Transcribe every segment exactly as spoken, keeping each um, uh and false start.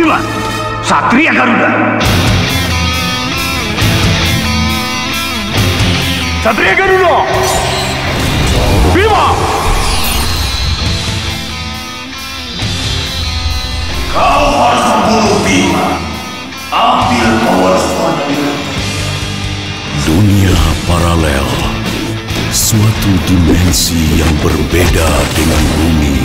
Inilah Satria Garuda. Satria Garuda Bima. Kau harus membunuh Bima. Ambil pewarisnya. Dunia paralel, suatu dimensi yang berbeda dengan bumi.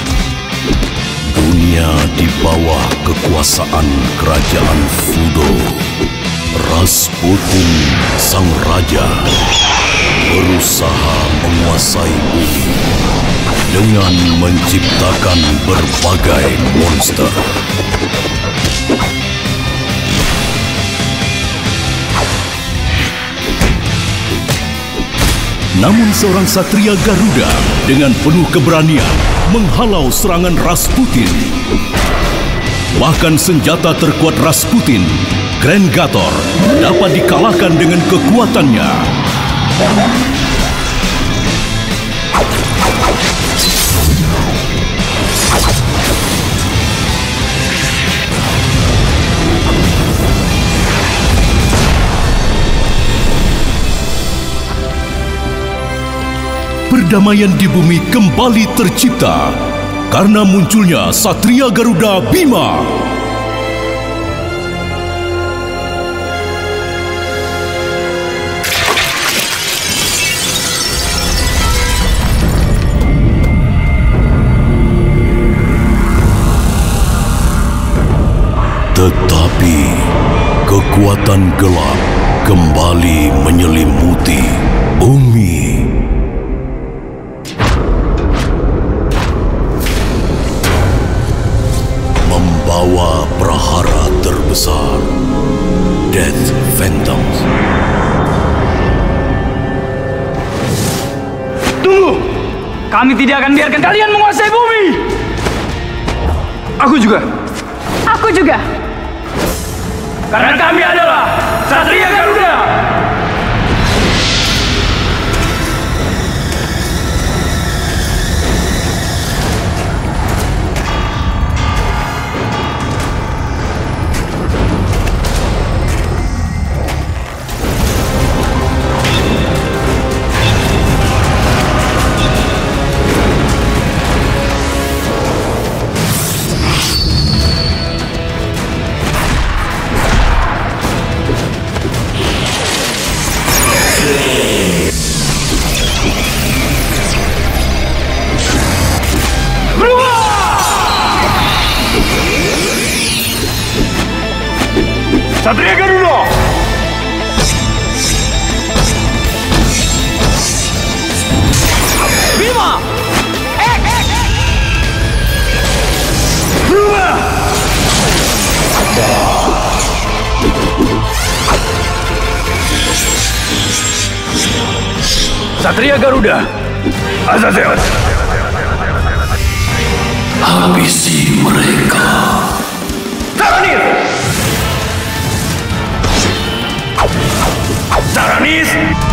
Dunia di bawah kekuasaan kerajaan VUDO. Rasputin, sang raja, berusaha menguasai bumi dengan menciptakan berbagai monster. Namun seorang Satria Garuda dengan penuh keberanian menghalau serangan Rasputin. Bahkan senjata terkuat Rasputin, Grand Gator, dapat dikalahkan dengan kekuatannya. Perdamaian di bumi kembali tercipta karena munculnya Satria Garuda Bima. Tetapi kekuatan gelap kembali menyelimuti bumi. Membawa prahara terbesar, Death Phantoms. Tunggu! Kami tidak akan biarkan kalian menguasai bumi! Aku juga. Aku juga. Karena kami adalah Satria Garuda! Satria Garuda! Bima! Eh, eh, eh! Berubah! Satria Garuda, Azazel. Habisi mereka. Taranis! Taranis!